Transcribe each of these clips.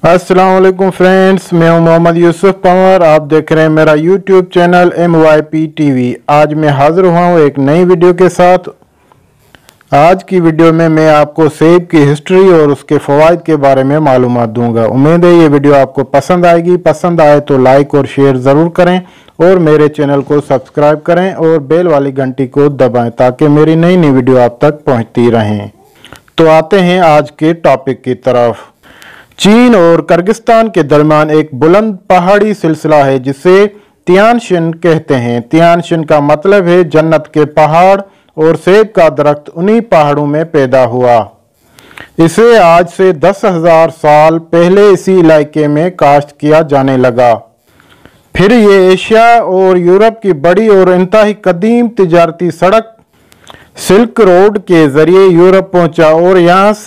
अस्सलाम वालेकुम फ्रेंड्स, मैं हूं मोहम्मद यूसुफ पंवर। आप देख रहे हैं मेरा यूट्यूब चैनल MYP TV। आज मैं हाजिर हुआ हूं एक नई वीडियो के साथ। आज की वीडियो में मैं आपको सेब की हिस्ट्री और उसके फ़वाइद के बारे में मालूमात दूंगा। उम्मीद है ये वीडियो आपको पसंद आएगी। पसंद आए तो लाइक और शेयर ज़रूर करें और मेरे चैनल को सब्सक्राइब करें और बेल वाली घंटी को दबाएँ ताकि मेरी नई नई वीडियो आप तक पहुँचती रहें। तो आते हैं आज के टॉपिक की तरफ। चीन और किर्गिस्तान के दरमियान एक बुलंद पहाड़ी सिलसिला है जिसे तियान शिन कहते हैं। तियान शिन का मतलब है जन्नत के पहाड़ और सेब का दरख्त उन्हीं पहाड़ों में पैदा हुआ। इसे आज से 10,000 साल पहले इसी इलाके में काश्त किया जाने लगा। फिर ये एशिया और यूरोप की बड़ी और इंतहाई कदीम तिजारती सड़क सिल्क रोड के जरिए यूरोप पहुंचा और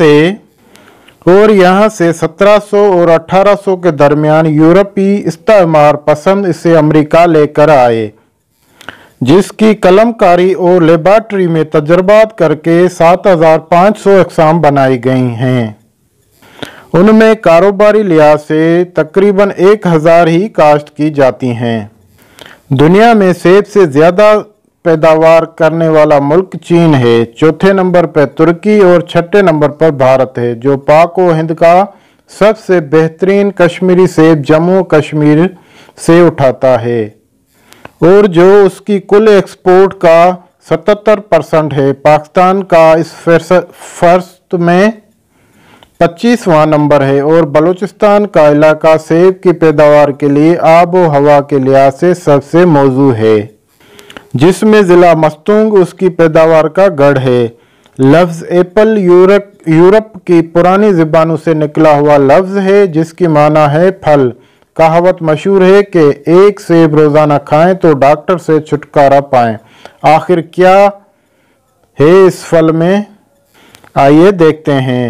यहाँ से 1700 और 1800 के दरमियान यूरोपी इस्तेमार पसंद इसे अमेरिका लेकर आए, जिसकी कलमकारी और लेबॉर्ट्री में तजर्बात करके 7500 अक़साम बनाई गई हैं। उनमें कारोबारी लिहाज से तकरीबन 1000 ही काश्त की जाती हैं। दुनिया में सेब से ज़्यादा पैदावार करने वाला मुल्क चीन है। चौथे नंबर पर तुर्की और छठे नंबर पर भारत है, जो पाक व हिंद का सबसे बेहतरीन कश्मीरी सेब जम्मू कश्मीर से उठाता है और जो उसकी कुल एक्सपोर्ट का 77% है। पाकिस्तान का इस फहरिस्त में 25वां नंबर है और बलूचिस्तान का इलाका सेब की पैदावार के लिए आब व हवा के लिहाज से सबसे मौजू है, जिसमें ज़िला मस्तूंग उसकी पैदावार का गढ़ है। लफ्ज़ एप्पल यूरोप की पुरानी ज़बानों से निकला हुआ लफ्ज़ है जिसकी माना है फल। कहावत मशहूर है कि एक सेब रोज़ाना खाएं तो डॉक्टर से छुटकारा पाएं। आखिर क्या है इस फल में, आइए देखते हैं।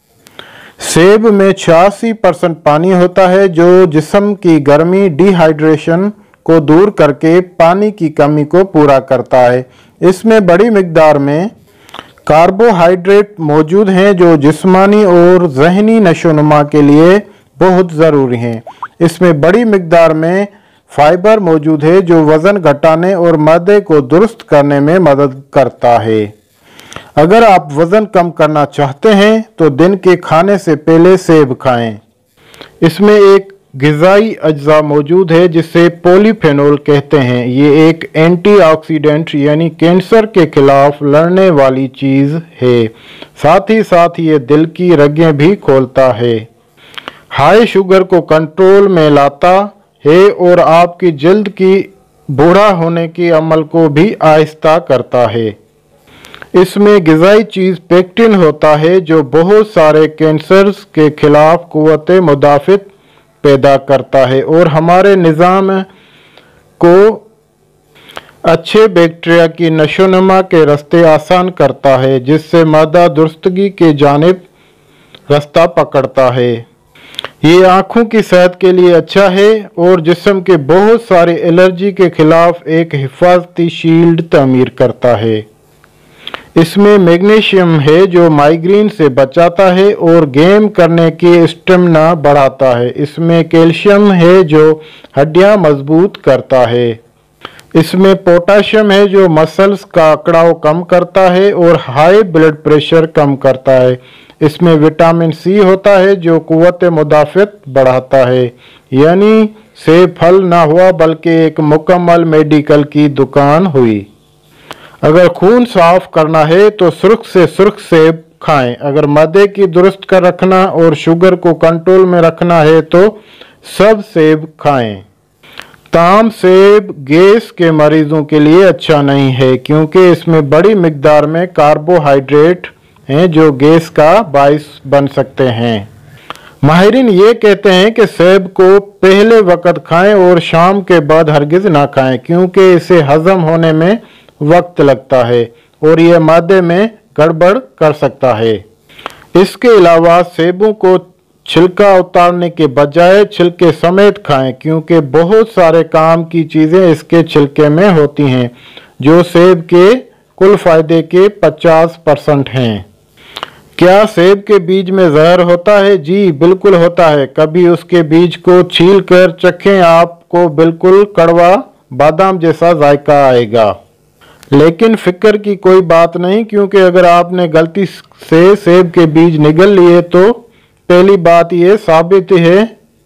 सेब में 86% पानी होता है जो जिस्म की गर्मी डिहाइड्रेशन को दूर करके पानी की कमी को पूरा करता है। इसमें बड़ी मिकदार में कार्बोहाइड्रेट मौजूद हैं जो जिस्मानी और ज़हनी नशोनुमा के लिए बहुत ज़रूरी हैं। इसमें बड़ी मिकदार में फाइबर मौजूद है जो वज़न घटाने और मैदे को दुरुस्त करने में मदद करता है। अगर आप वज़न कम करना चाहते हैं तो दिन के खाने से पहले सेब खाएं। इसमें एक ग़िज़ाई अज्जा मौजूद है जिसे पॉलीफेनोल कहते हैं। ये एक एंटीऑक्सीडेंट यानी कैंसर के खिलाफ लड़ने वाली चीज़ है। साथ ही साथ ये दिल की रगें भी खोलता है, हाई शुगर को कंट्रोल में लाता है और आपकी जल्द की बूढ़ा होने के अमल को भी आहिस्ता करता है। इसमें ग़िज़ाई चीज़ पेक्टिन होता है जो बहुत सारे कैंसर्स के खिलाफ क़ुव्वत मुदाफ़त पैदा करता है और हमारे निज़ाम को अच्छे बैक्टीरिया की नशोनुमा के रास्ते आसान करता है, जिससे मादा दुरुस्तगी के जानिब रास्ता पकड़ता है। ये आँखों की सेहत के लिए अच्छा है और जिस्म के बहुत सारे एलर्जी के खिलाफ एक हिफाजती शील्ड तामीर करता है। इसमें मैग्नीशियम है जो माइग्रेन से बचाता है और गेम करने की स्टेमिना बढ़ाता है। इसमें कैल्शियम है जो हड्डियां मजबूत करता है। इसमें पोटाशियम है जो मसल्स का अकड़ाव कम करता है और हाई ब्लड प्रेशर कम करता है। इसमें विटामिन सी होता है जो क़ुव्वत मुदाफ़त बढ़ाता है। यानी सेब फल ना हुआ बल्कि एक मुकम्मल मेडिकल की दुकान हुई। अगर खून साफ करना है तो सुर्ख से सुर्ख सेब खाएं। अगर मैदे की दुरुस्त कर रखना और शुगर को कंट्रोल में रखना है तो सब सेब खाएं। ताम सेब गैस के मरीजों के लिए अच्छा नहीं है क्योंकि इसमें बड़ी मिकदार में कार्बोहाइड्रेट हैं जो गैस का बाइस बन सकते हैं। माहिरीन ये कहते हैं कि सेब को पहले वक्त खाएं और शाम के बाद हरगिज ना खाएं क्योंकि इसे हजम होने में वक्त लगता है और यह मादे में गड़बड़ कर सकता है। इसके अलावा सेबों को छिलका उतारने के बजाय छिलके समेत खाएं क्योंकि बहुत सारे काम की चीज़ें इसके छिलके में होती हैं जो सेब के कुल फ़ायदे के 50% हैं। क्या सेब के बीज में जहर होता है? जी बिल्कुल होता है। कभी उसके बीज को छील कर चखें, आपको बिल्कुल कड़वा बादाम जैसा जायका आएगा। लेकिन फिक्र की कोई बात नहीं, क्योंकि अगर आपने गलती से सेब के बीज निगल लिए तो पहली बात यह साबित है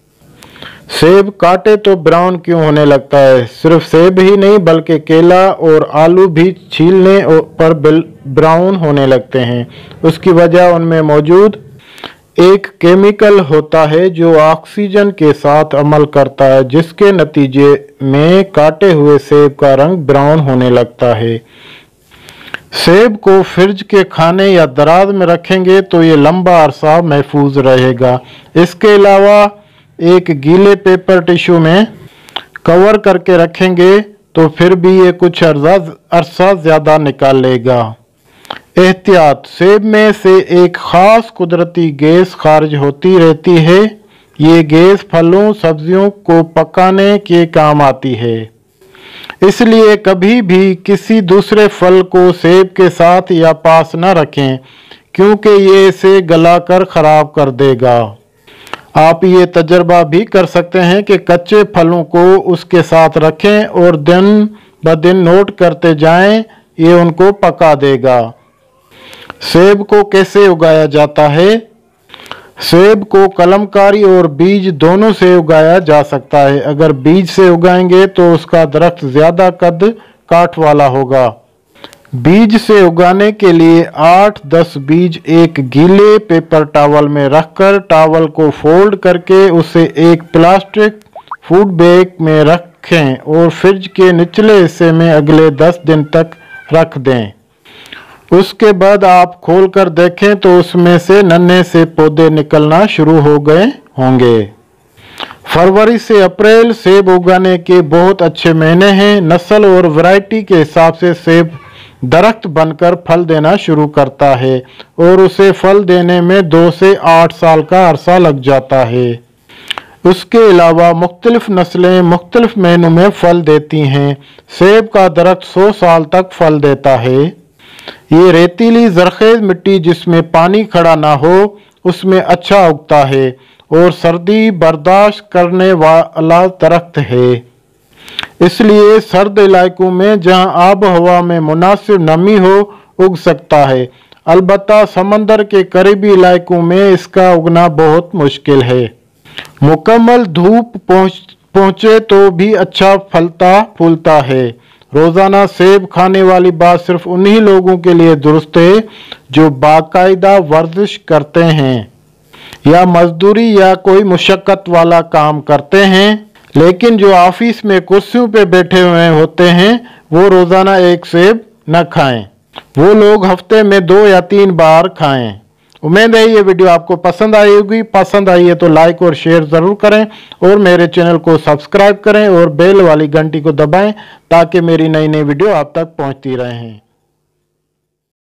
सेब काटे तो ब्राउन क्यों होने लगता है। सिर्फ सेब ही नहीं बल्कि केला और आलू भी छीलने पर ब्राउन होने लगते हैं। उसकी वजह उनमें मौजूद एक केमिकल होता है जो ऑक्सीजन के साथ अमल करता है, जिसके नतीजे में काटे हुए सेब का रंग ब्राउन होने लगता है। सेब को फ्रिज के खाने या दराज में रखेंगे तो ये लंबा अरसा महफूज रहेगा। इसके अलावा एक गीले पेपर टिश्यू में कवर करके रखेंगे तो फिर भी ये कुछ अरसा ज़्यादा निकाल लेगा। एहतियात, सेब में से एक ख़ास कुदरती गैस खारिज होती रहती है। ये गैस फलों सब्जियों को पकाने के काम आती है। इसलिए कभी भी किसी दूसरे फल को सेब के साथ या पास न रखें, क्योंकि ये इसे गलाकर ख़राब कर देगा। आप ये तजर्बा भी कर सकते हैं कि कच्चे फलों को उसके साथ रखें और दिन ब दिन नोट करते जाएं, ये उनको पका देगा। सेब को कैसे उगाया जाता है? सेब को कलमकारी और बीज दोनों से उगाया जा सकता है। अगर बीज से उगाएंगे तो उसका दरख्त ज़्यादा कद काठ वाला होगा। बीज से उगाने के लिए 8-10 बीज एक गीले पेपर टॉवल में रखकर टॉवल को फोल्ड करके उसे एक प्लास्टिक फूड बैग में रखें और फ्रिज के निचले हिस्से में अगले 10 दिन तक रख दें। उसके बाद आप खोलकर देखें तो उसमें से नन्हे से पौधे निकलना शुरू हो गए होंगे। फरवरी से अप्रैल सेब उगाने के बहुत अच्छे महीने हैं। नस्ल और वैरायटी के हिसाब से सेब दरख्त बनकर फल देना शुरू करता है और उसे फल देने में 2 से 8 साल का अरसा लग जाता है। उसके अलावा मुख्तलिफ नस्लें मुख्तलिफ महीनों में फल देती हैं। सेब का दरख्त 100 साल तक फल देता है। ये रेतीली जरखेज मिट्टी जिसमें पानी खड़ा ना हो उसमें अच्छा उगता है और सर्दी बर्दाश्त करने वाला दरख्त है। इसलिए सर्द इलाकों में जहां आब हवा में मुनासिब नमी हो उग सकता है। अलबत्ता समंदर के करीबी इलाकों में इसका उगना बहुत मुश्किल है। मुकम्मल धूप पहुँचे तो भी अच्छा फलता फूलता है। रोज़ाना सेब खाने वाली बात सिर्फ उन्हीं लोगों के लिए दुरुस्त है जो बाकायदा वर्जिश करते हैं या मजदूरी या कोई मुशक्क़त वाला काम करते हैं। लेकिन जो ऑफिस में कुर्सियों पे बैठे हुए होते हैं वो रोज़ाना एक सेब न खाएं। वो लोग हफ्ते में 2 या 3 बार खाएं। उम्मीद है ये वीडियो आपको पसंद आई होगी। पसंद आई है तो लाइक और शेयर ज़रूर करें और मेरे चैनल को सब्सक्राइब करें और बेल वाली घंटी को दबाएं ताकि मेरी नई वीडियो आप तक पहुंचती रहें।